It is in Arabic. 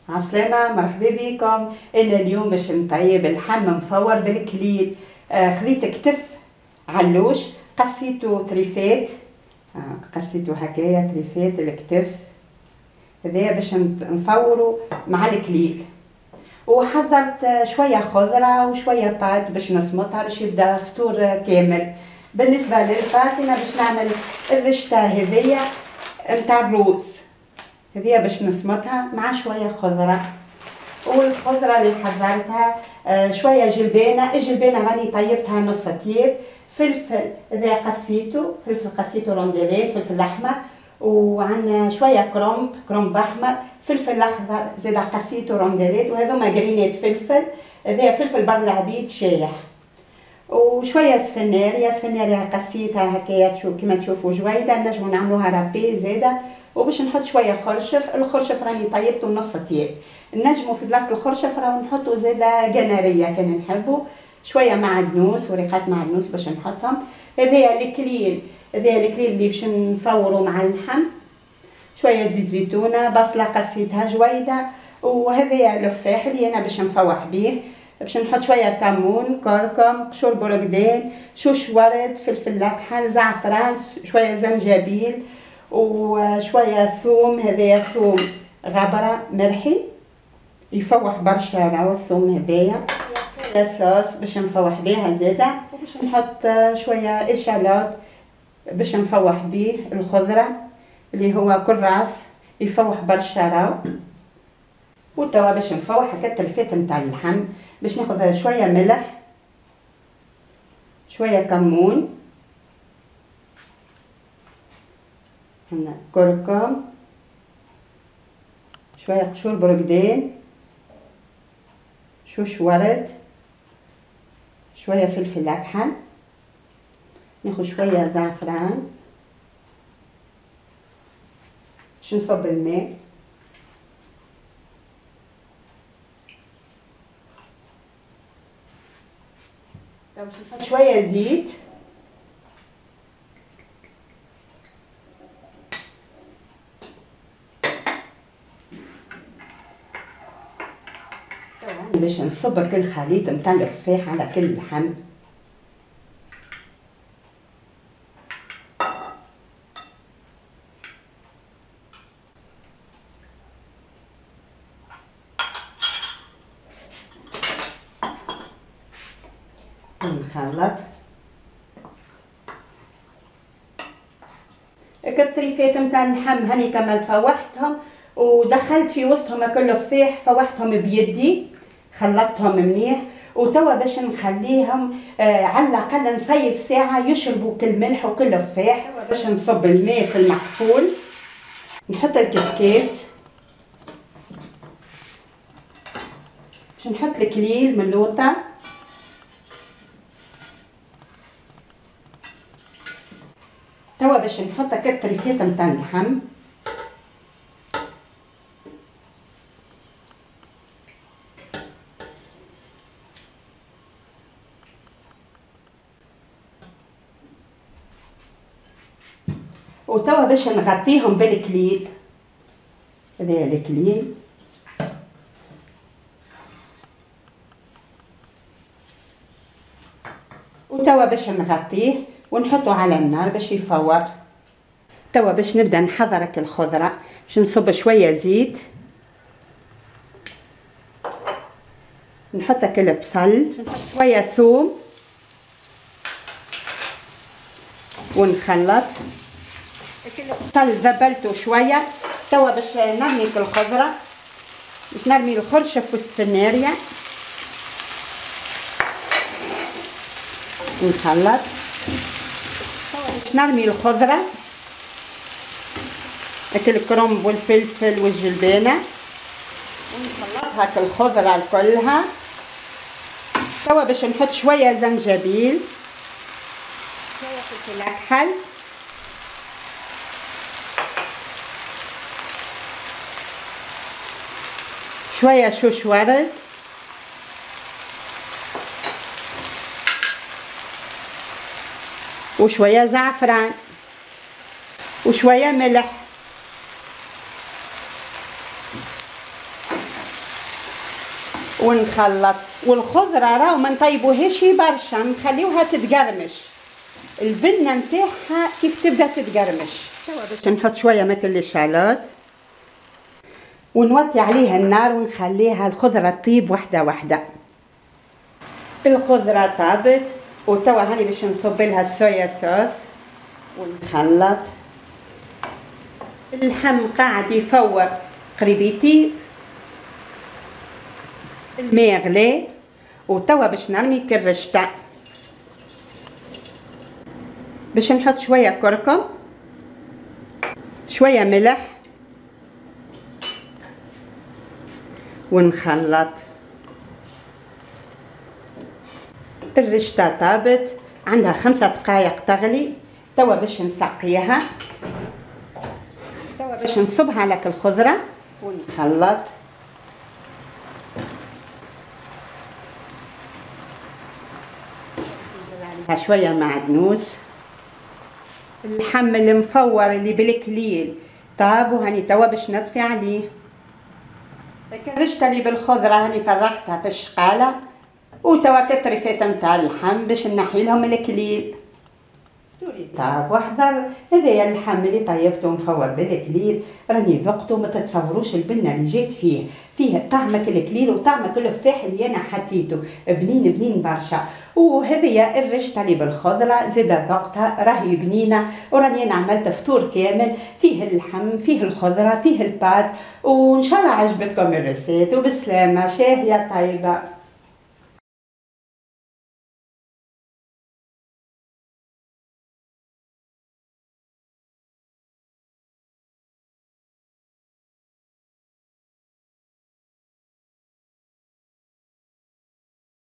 عسلامة، مرحبا بكم. أنا اليوم باش نطيب اللحم مفور بالكليل. خذيت كتف علوش قصيته تريفات، قصيته هكايا تريفات الكتف هذايا باش نفورو مع الكليل. وحضرت شوية خضرة وشوية بات باش نسمطها باش يبدا فطور كامل. بالنسبة للبات أنا باش نعمل الرشتة هذيا متاع الروز، هذيا باش نسمطها مع شوية خضرة. والخضرة اللي حضرتها شوية جلبانة، الجلبانة راني طيبتها نص طيب، فلفل هذا قصيته، فلفل قصيته رونديلات، فلفل أحمر، وعندنا شوية كرنب أحمر، فلفل أخضر زيدا قصيته رونديلات، وهذوما قرينات فلفل، هذا فلفل بر العبيد شايح، وشويه سفناريا قصيتها هكايا كيما تشوفوا جويده، نجمو نعملوها رابي زاده. وباش نحط شويه خرشف، الخرشف راني طيبته نص طياب، نجمو في بلاصه الخرشف راهو نحطو زاده قناريه كان نحبو، شويه معدنوس وريقات معدنوس باش نحطهم. هذايا الكليل اللي باش نفورو مع اللحم، شويه زيت زيتونه، بصله قصيتها جويده، وهذايا اللفاح اللي انا باش نفوح بيه، باش نحط شويه كمون، كركم، قشور برقدان، شوش ورد، فلفل اكحل، زعفران، شويه زنجبيل، وشويه ثوم، هذايا ثوم غبره مرحي يفوح برشا راهو الثوم هذايا. صوص باش نفوح بيها زاده، وباش نحط شويه اشالوت باش نفوح بيه الخضره اللي هو كراث يفوح برشا راهو. وتوا باش نفوح هكا التلفات نتاع اللحم، باش ناخذ شويه ملح، شويه كمون، هنا كركم، شويه قشور برقدان، شوش ورد، شويه فلفل اكحل، ناخذ شويه زعفران، باش نصب الماء، باش نحط شويه زيت، باش نصب كل خليط نتاع اللفاح على كل لحم. نخلط التريفات نتاع اللحم، هاني كملت فوحتهم ودخلت في وسطهم كل لفاح، فوحتهم بيدي، خلطتهم منيح. وتوا باش نخليهم على الاقل نصيف ساعه يشربوا كل ملح وكل لفاح. باش نصب الماء في المحفول، نحط الكسكاس، باش نحط الكليل من لوطه، توا باش نحط التريفات نتاع اللحم، وتوا باش نغطيهم بالكليل، هذا الكليل، وتوا باش نغطيه ونحطه على النار باش يفور. توا باش نبدا نحضر الخضره، باش نصب شويه زيت، نحط البصل، شويه ثوم، ونخلط البصل ذبلته شويه. توا باش نرمي الخضره، باش نرمي الخرشف والسفناريا ونخلط. باش نرمي الخضره، الكرنب والفلفل والجلبانه، ونخلطها الخضره كلها. توا باش نحط شويه زنجبيل، شويه فلفل اكحل، شويه شوش ورد، وشويه زعفران، وشويه ملح، ونخلط. والخضره راهو ما نطيبوهاش برشا، نخليوها تتقرمش. البنه نتاعها كيف تبدا تتقرمش. توا باش نحط شويه ماكل الشالوت ونوطي عليها النار ونخليها الخضره تطيب وحده وحده. الخضره طابت وتوا هاني باش نصب لها الصويا صوص ونخلط. اللحم قاعد يفور قريب يطيب، الماء غلي وتوا باش نرمي كرشته. باش نحط شويه كركم، شويه ملح ونخلط. الرشته طابت، عندها 5 دقائق تغلي. توا باش نسقيها، توا باش نصبها على الخضره ونخلط. عليها شويه معدنوس. اللحم المفور اللي بالكليل طاب وهاني توا باش نطفي عليه. الرشته اللي بالخضره هاني فرحتها في الشقاله وتوا كالطريفات نتاع اللحم باش نحي لهم الكليل. طاب واحضر. هذايا اللحم اللي طيبته مفور بالكليل، راني ذقته ما تتصوروش البنه اللي جات فيه طعمك الكليل وطعمك الفاح اللي انا حطيته، بنين بنين برشا. وهذيا الرشته اللي بالخضره زاده ذقتها راهي بنينه، وراني انا عملت فطور كامل فيه اللحم فيه الخضره فيه البات. وان شاء الله عجبتكم الريسيت وبسلامه. شاهيه طيبه.